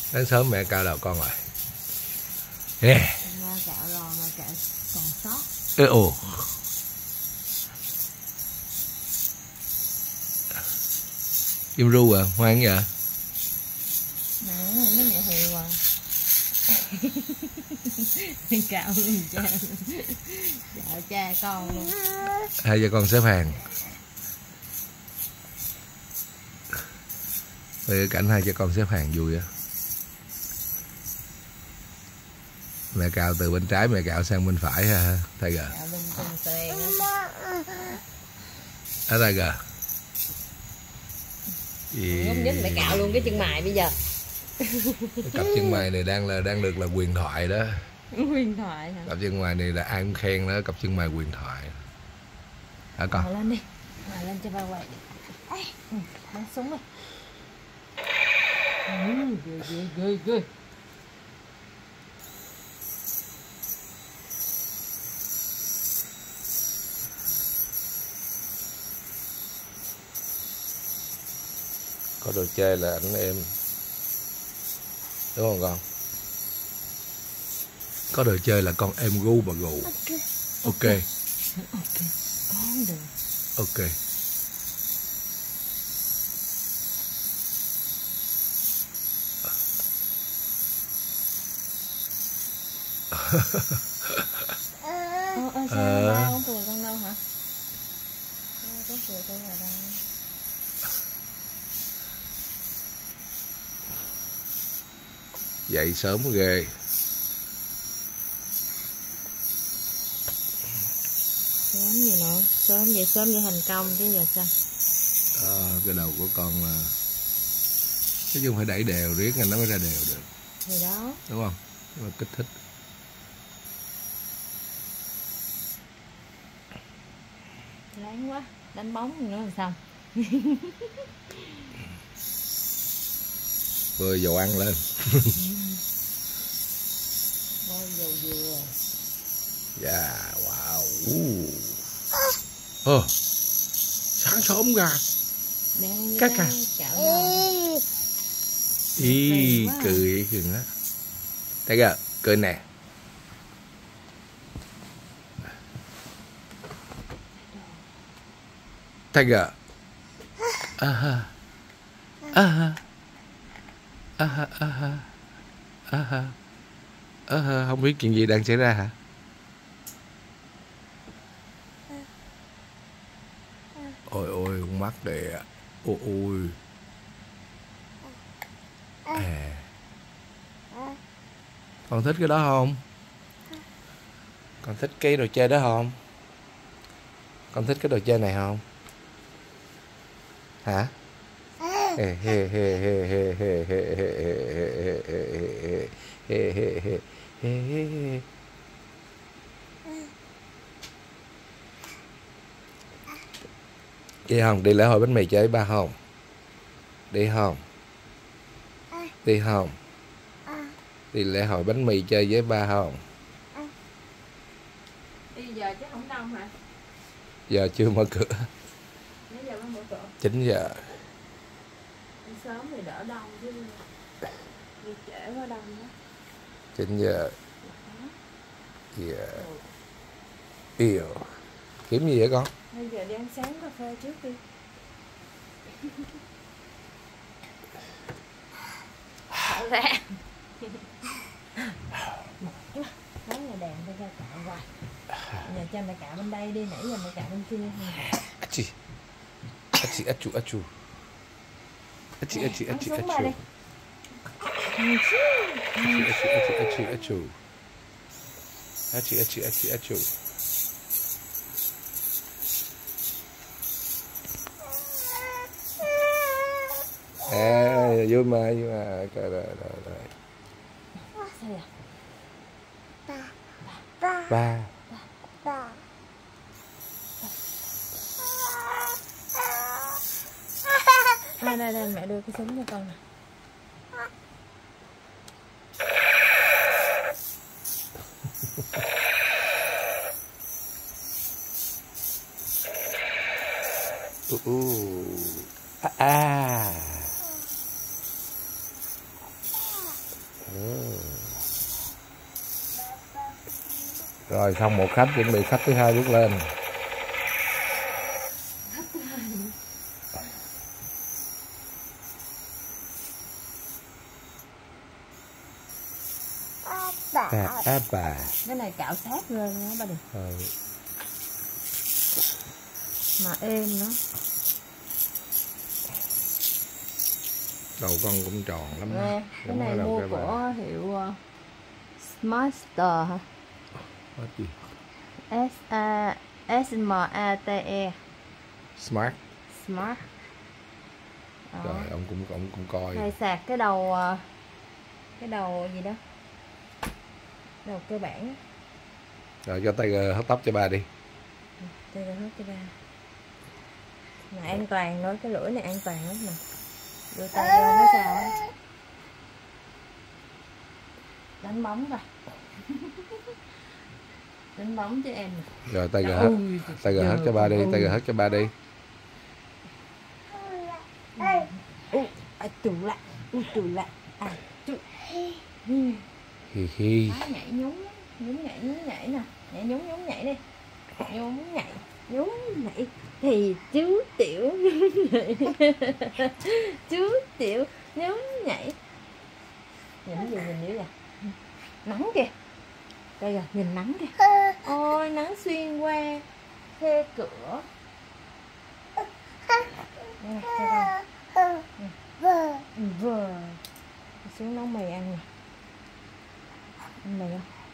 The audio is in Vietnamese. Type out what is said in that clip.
Sáng sớm mẹ cạo đầu con rồi. Yeah. Cạo rồi mà cạo còn sót. Ê ồ. Im ru à, ngoan vậy? Nè, nó nhẹ hiu à. Cạo luôn cha. Cạo cha con luôn. Hai cha con xếp hàng. Đây cảnh hai cha con xếp hàng vui á. Mẹ cạo từ bên trái, mẹ cạo sang bên phải ha, Tiger. Cạo lung tung tèn Đó Tiger. Không nhất mẹ cạo luôn cái chân mày bây giờ. Cặp chân mày này đang được là huyền thoại đó. Huyền thoại hả? Cặp chân mày này là ai cũng khen đó, cặp chân mày huyền thoại. Hả con? Ngồi lên đi, ngồi lên cho ba quay. Bắn súng đi. Ghê. Có đồ chơi là ảnh em. Đúng không con? Có đồ chơi là con em gu mà gù. Ok. Con được. Ok. Sao ba không cười con đâu hả? Có cười con ở đâu? Dậy sớm ghê. Sớm gì nữa, sớm vậy thành công chứ giờ sao? Cái đầu của con là nói chung phải đẩy đều riết anh nó mới ra đều được. Thì đó. Đúng không? Nó kích thích. Láng quá, đánh bóng nữa làm sao? Bơi dầu ăn lên. Bơi dầu dừa. Yeah, wow. Sáng sớm ra. Cắt à. Cười chừng đó. Thấy kìa, cười nè. Thấy kìa. Không biết chuyện gì đang xảy ra hả? Ôi ôi, con mắt kìa. Ôi ôi. Con thích cái đó không? Con thích cái đồ chơi đó không? Con thích cái đồ chơi này không? Hả? Đi không? Đi lễ hội bánh mì chơi với ba không? Đi không? Đi không? Đi lễ hội bánh mì chơi với ba không? Đi giờ chắc không đông hả? Giờ chưa mở cửa. Mấy giờ mới mở cửa? 9 giờ. Đi sớm thì đỡ đông chứ. Đi trễ quá đông đó. 9 giờ. Yêu. Kiếm gì vậy con? Bây giờ đi ăn sáng cà phê trước đi. Thở ra. Nói là đèn cho ra cạo hoài. Giờ cho mẹ cạo bên đây đi, nãy giờ mẹ cạo bên kia. Achi. Achi, achu, achu. Achi, achi, achi, achu. Achi, achi, achi, achu. Achi, achi, achi, achu. Vui mà, vui mà. Rồi. Sao vậy? Ba. Đây, mẹ đưa cái súng cho con nè. Rồi xong một khách, chuẩn bị khách thứ hai bước lên. Bà. Cái này cạo sát lên đó ba đừng. Mà êm nữa. Đầu con cũng tròn lắm. Nè, cái này mua của hiệu Smarter hả? Gì? S-M-A-T-E. Smart. Smart. Đó. Rồi ông cũng coi. Này sạc cái đầu gì đó, đầu cơ bản. Rồi cho Tiger hớt tóc cho ba đi. Tiger hớt cho ba. Này an toàn nữa, cái lưỡi này an toàn lắm nè. Đưa tay vô mới sao á. Đánh bóng coi. Đánh bóng cho em nè. Rồi Tiger hớt cho ba đi, Tiger hớt cho ba đi. Tù lại. Hi hi. Nhảy nhún nhảy nè. Nhún nhảy đi. Nhún nhảy thì chú Tiểu nhún nhảy. Chú Tiểu nhún nhảy. Nhìn gì nhìn dữ vậy? Nắng kìa. Đây rồi, nhìn nắng kìa. Ôi nắng xuyên qua khe cửa. Vừa xuống nấu mì ăn nè. Ăn mì không?